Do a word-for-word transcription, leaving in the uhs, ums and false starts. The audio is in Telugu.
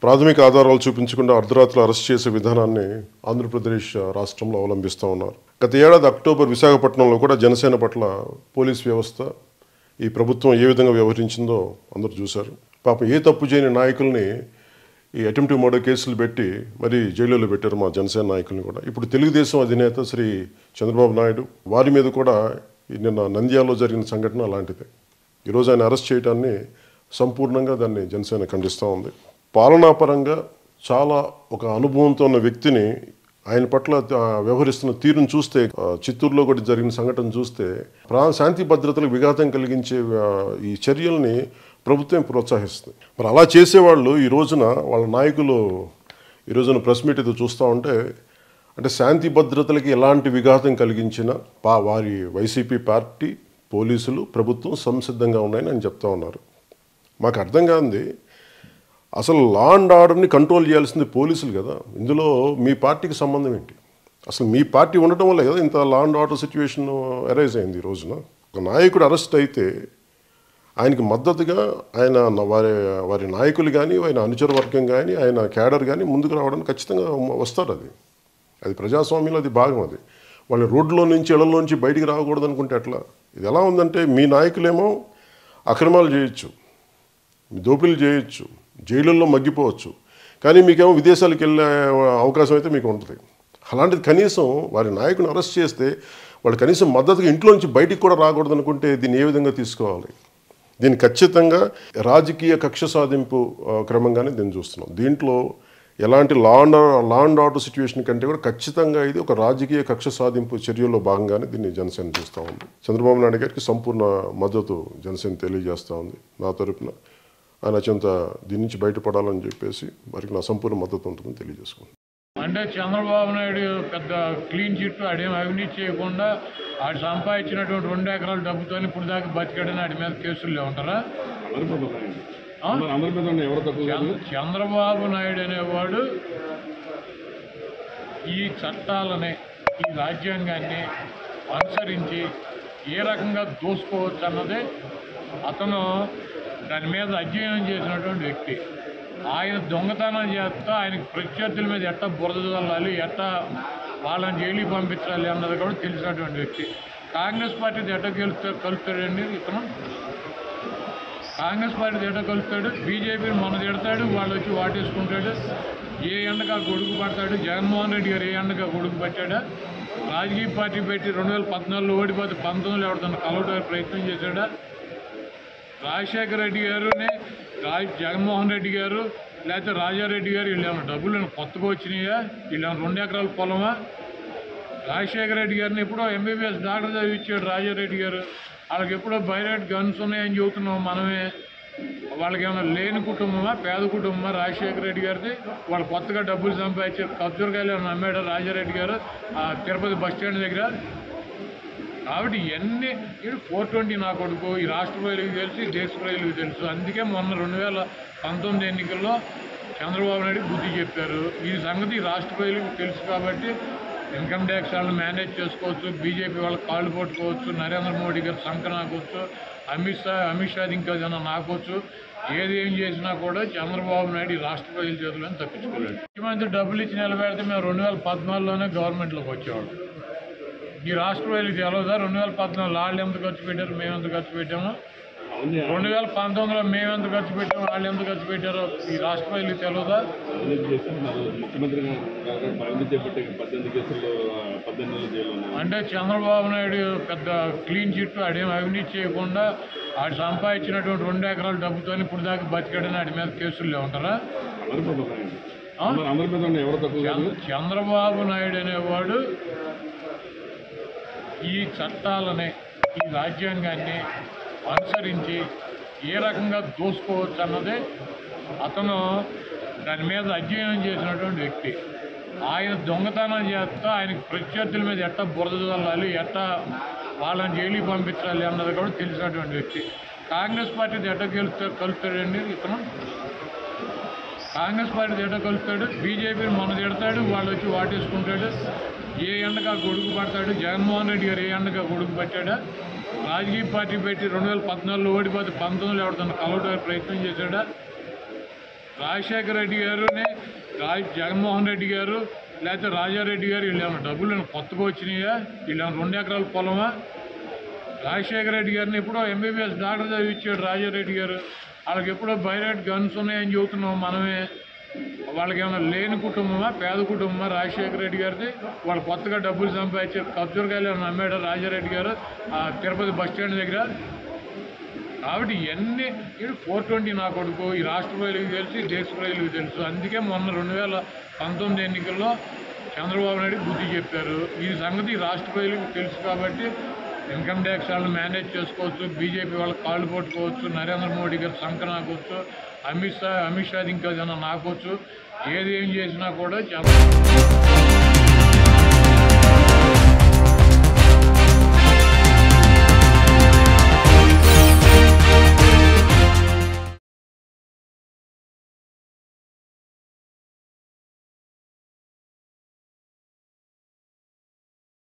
ప్రాథమిక ఆధారాలు చూపించకుండా అర్ధరాత్రి అరెస్ట్ చేసే విధానాన్ని ఆంధ్రప్రదేశ్ రాష్ట్రంలో అవలంబిస్తూ ఉన్నారు. గత ఏడాది అక్టోబర్ విశాఖపట్నంలో కూడా జనసేన పట్ల పోలీస్ వ్యవస్థ ఈ ప్రభుత్వం ఏ విధంగా వ్యవహరించిందో అందరూ చూశారు. పాపం ఏ తప్పు చేయని నాయకుల్ని ఈ అటెంప్టివ్ మర్డర్ కేసులు పెట్టి మరి జైలులో పెట్టారు మా జనసేన నాయకుల్ని కూడా. ఇప్పుడు తెలుగుదేశం అధినేత శ్రీ చంద్రబాబు నాయుడు వారి మీద కూడా నిన్న నంద్యాలలో జరిగిన సంఘటన అలాంటిదే. ఈరోజు ఆయన అరెస్ట్ చేయడాన్ని సంపూర్ణంగా దాన్ని జనసేన ఖండిస్తూ ఉంది. పాలనాపరంగా చాలా ఒక అనుభవంతో ఉన్న వ్యక్తిని ఆయన పట్ల వ్యవహరిస్తున్న తీరును చూస్తే, చిత్తూరులో కూడా జరిగిన సంఘటన చూస్తే ప్రా శాంతి భద్రతలకు విఘాతం కలిగించే ఈ చర్యల్ని ప్రభుత్వం ప్రోత్సహిస్తుంది. మరి అలా చేసేవాళ్ళు ఈ రోజున వాళ్ళ నాయకులు ఈ రోజున ప్రెస్ మీట్ ఏదో చూస్తూ ఉంటే, అంటే శాంతి భద్రతలకి ఎలాంటి విఘాతం కలిగించిన పా వారి వైసీపీ పార్టీ, పోలీసులు, ప్రభుత్వం సంసిద్ధంగా ఉన్నాయని ఆయన చెప్తా ఉన్నారు. మాకు అర్థం కాంది, అసలు లా అండ్ ఆర్డర్ని కంట్రోల్ చేయాల్సింది పోలీసులు కదా. ఇందులో మీ పార్టీకి సంబంధం ఏంటి? అసలు మీ పార్టీ ఉండటం వల్ల కదా ఇంత law and order situation arise అయింది. ఈ రోజున ఒక నాయకుడు అరెస్ట్ అయితే ఆయనకి మద్దతుగా ఆయన వారి వారి నాయకులు కానీ, ఆయన అనుచర వర్గం కానీ, ఆయన క్యాడర్ కానీ ముందుకు రావడానికి ఖచ్చితంగా వస్తారు. అది అది ప్రజాస్వామ్యంలో అది భాగం. అది వాళ్ళ రోడ్లో నుంచి ఇళ్లలో నుంచి బయటికి రాకూడదు అనుకుంటే ఎట్లా? ఇది ఎలా ఉందంటే, మీ నాయకులేమో అక్రమాలు చేయొచ్చు, దోపిడీలు చేయొచ్చు, జైలుల్లో మగ్గిపోవచ్చు, కానీ మీకేమో విదేశాలకు వెళ్ళే అవకాశం అయితే మీకు ఉంటుంది. అలాంటిది కనీసం వారి నాయకుని అరెస్ట్ చేస్తే వాళ్ళు కనీసం మద్దతుగా ఇంట్లో నుంచి బయటికి కూడా రాకూడదు అనుకుంటే దీన్ని ఏ విధంగా తీసుకోవాలి? దీన్ని ఖచ్చితంగా రాజకీయ కక్ష సాధింపు క్రమంగానే దీన్ని చూస్తున్నాం. దీంట్లో ఎలాంటి law and law and order situation కంటే కూడా ఖచ్చితంగా ఇది ఒక రాజకీయ కక్ష సాధింపు చర్యల్లో భాగంగానే దీన్ని జనసేన చూస్తూ ఉంది. చంద్రబాబు నాయుడు గారికి సంపూర్ణ మద్దతు జనసేన తెలియజేస్తూ ఉంది. నా తరపున ఆయన అత్యంత దీని నుంచి బయటపడాలని చెప్పేసి వారికి నా సంపూర్ణ మద్దతు ఉంటుందని తెలియజేసుకుంటాను. అంటే చంద్రబాబు నాయుడు పెద్ద క్లీన్ చిట్, ఆడేం అవినీతి చేయకుండా ఆడు సంపాదించినటువంటి రెండు ఎకరాల డబ్బుతో ఇప్పుడు దాకా బతికాడని ఆడి మీద కేసులు ఉంటారా? చంద్రబాబు నాయుడు అనేవాడు ఈ చట్టాలని, ఈ రాజ్యాంగాన్ని అనుసరించి ఏ రకంగా దోసుకోవచ్చు అన్నదే అతను దాని మీద అధ్యయనం చేసినటువంటి వ్యక్తి. ఆయన దొంగతనం చేస్తా ఆయనకు ప్రత్యర్థుల మీద ఎట్టా బురద చల్లాలి, ఎట్టా వాళ్ళని జైలుకి పంపించాలి అన్నది కూడా తెలిసినటువంటి వ్యక్తి. కాంగ్రెస్ పార్టీ ఎట్ట గెలుస్తా కలుస్తాడండి ఇతను? కాంగ్రెస్ పార్టీ ఎట్ట కలుస్తాడు? బీజేపీని మన తిడతాడు, వాళ్ళు వచ్చి వాటేసుకుంటాడు. ఏ ఎండగా గొడుగు పడతాడు? జగన్మోహన్ రెడ్డి గారు ఏ ఎండగా గొడుగు పట్టాడా? రాజకీయ పార్టీ పెట్టి రెండు వేల పద్నాలుగులో ఓడిపోతే పంతొమ్మిదిలో ఎవరితో కలవడానికి ప్రయత్నం చేశాడా? రాజశేఖర రెడ్డి గారుని రాజ్ జగన్మోహన్ రెడ్డి గారు లేకపోతే రాజారెడ్డి గారు వీళ్ళు ఏమైనా డబ్బులు కొత్తగా వచ్చినాయా? వీళ్ళు ఏమైనా రెండు ఎకరాల పొలమా? రాజశేఖర రెడ్డి గారిని ఎప్పుడో ఎంబీబీఎస్ డాక్టర్ చదివించాడు రాజారెడ్డి గారు. వాళ్ళకి ఎప్పుడో బైరాట్ గన్స్ ఉన్నాయని చెబుతున్నాం మనమే. వాళ్ళకి ఏమైనా లేని కుటుంబమా, పేద కుటుంబమా రాజశేఖర రెడ్డి గారిది? వాళ్ళు కొత్తగా డబ్బులు సంపాదించారు. ఖర్జూరకాయలు ఏమైనా అమ్మాడు రాజారెడ్డి గారు తిరుపతి బస్ స్టాండ్ దగ్గర? కాబట్టి ఇవన్నీ ఫోర్ ట్వంటీ నా కొడుకు ఈ రాష్ట్ర ప్రజలకు తెలుసు, దేశ ప్రజలకు తెలుసు. అందుకే మొన్న రెండు వేల పంతొమ్మిది ఎన్నికల్లో చంద్రబాబు నాయుడు బుద్ధి చెప్పారు. ఈ సంగతి రాష్ట్ర ప్రజలకు తెలుసు కాబట్టి ఇన్కమ్ ట్యాక్స్ వాళ్ళని మేనేజ్ చేసుకోవచ్చు, బీజేపీ వాళ్ళకి కాళ్ళు పట్టుకోవచ్చు, నరేంద్ర మోడీ గారు సంఖ నాకొచ్చు, అమిత్ షా అమిత్ షాది ఇంకా ఏదైనా నాకొచ్చు. ఏది ఏం చేసినా కూడా చంద్రబాబు నాయుడు ఈ రాష్ట్ర ప్రజల చేతులను తప్పించుకోలేడు. ముఖ్యమంత్రి డబ్బులు ఇచ్చి నిలబెడితే మేము రెండు వేల పద్నాలుగులోనే గవర్నమెంట్లోకి వచ్చేవాడు. ఈ రాష్ట్ర ప్రజలకు తెలవదా రెండు వేల పద్నాలుగు వాళ్ళు ఎంత ఖర్చు పెట్టారు, మేము ఎంత ఖర్చు పెట్టాము? రెండు వేల పంతొమ్మిదిలో మేము ఎంత ఖర్చు పెట్టాము, వాళ్ళు ఎంత ఖర్చు పెట్టారో ఈ రాష్ట్ర ప్రజలకు తెలవదా? అంటే చంద్రబాబు నాయుడు పెద్ద క్లీన్ చిట్, ఆడేం అవినీతి చేయకుండా ఆడు సంపాదించినటువంటి రెండు ఎకరాల డబ్బుతో ఇప్పుడు దాకా బతికాడని ఆడి మీద కేసులు ఉంటారా? చంద్రబాబు నాయుడు అనేవాడు ఈ చట్టాలని, ఈ రాజ్యాంగాన్ని అనుసరించి ఏ రకంగా దోసుకోవచ్చు అన్నదే అతను దాని మీద అధ్యయనం చేసినటువంటి వ్యక్తి. ఆయన దొంగతనం చేస్తా ఆయనకు ప్రత్యర్థుల మీద ఎట్టా బురద చల్లాలి, ఎట్టా వాళ్ళని జైలుకి పంపించాలి అన్నది కూడా తెలిసినటువంటి వ్యక్తి. కాంగ్రెస్ పార్టీ ఎట్ట గెలుస్తా కలుస్తాడండి ఇతను? కాంగ్రెస్ పార్టీ ఎట్ట కలుస్తాడు? బీజేపీని మన తిడతాడు, వాళ్ళు వచ్చి వాటేసుకుంటాడు. ఏ ఎండగా గొడుగు పడతాడు? జగన్మోహన్ రెడ్డి గారు ఏ ఎండగా గొడుగు పట్టాడా? రాజకీయ పార్టీ పెట్టి రెండు వేల పద్నాలుగులో ఓడిపోతే పంతొమ్మిదిలో ఎవరితో కలవడానికి ప్రయత్నం చేశాడా? రాజశేఖర రెడ్డి గారుని రాజ్ జగన్మోహన్ రెడ్డి గారు లేకపోతే రాజారెడ్డి గారు వీళ్ళు ఏమైనా డబ్బులు కొత్తగా వచ్చినాయా? వీళ్ళు ఏమైనా రెండు ఎకరాల పొలమా? రాజశేఖర రెడ్డి గారిని ఎప్పుడో ఎంబీబీఎస్ డాక్టర్ చదివించాడు రాజారెడ్డి గారు. వాళ్ళకి ఎప్పుడో బైరాట్ గన్స్ ఉన్నాయని చెబుతున్నాం మనమే. వాళ్ళకి ఏమైనా లేని కుటుంబమా, పేద కుటుంబమా రాజశేఖర రెడ్డి గారిది? వాళ్ళు కొత్తగా డబ్బులు సంపాదించారు. ఖర్జూరకాయలు ఏమైనా అమ్మాడు రాజారెడ్డి గారు ఆ తిరుపతి బస్ స్టాండ్ దగ్గర. కాబట్టి ఇవన్నీ ఫోర్ ట్వంటీ నా కొడుకు ఈ రాష్ట్ర ప్రజలకు తెలుసు, ఈ దేశ ప్రజలకు తెలుసు. అందుకే మొన్న రెండు వేల పంతొమ్మిది ఎన్నికల్లో చంద్రబాబు నాయుడు బుద్ధి చెప్పారు. ఈ సంగతి రాష్ట్ర ప్రజలకు తెలుసు కాబట్టి ఇన్కమ్ ట్యాక్స్ వాళ్ళని మేనేజ్ చేసుకోవచ్చు, బీజేపీ వాళ్ళకి కాళ్ళు పట్టుకోవచ్చు, నరేంద్ర మోడీ గారు సంఖ నాకొచ్చు, అమిత్ షా అమిత్ షాది ఇంకా జనం నాకొచ్చు. ఏది ఏం చేసినా కూడా చంద్రబాబు